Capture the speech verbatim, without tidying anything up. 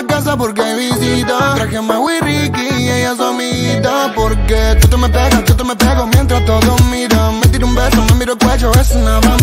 la casa porque hay visita. Traje a Mau y Ricky y ella su amiguita. Porque tú te me pegas, tú te me pego mientras todos miran. Me tiro un beso, me miro el cuello, es una bamba.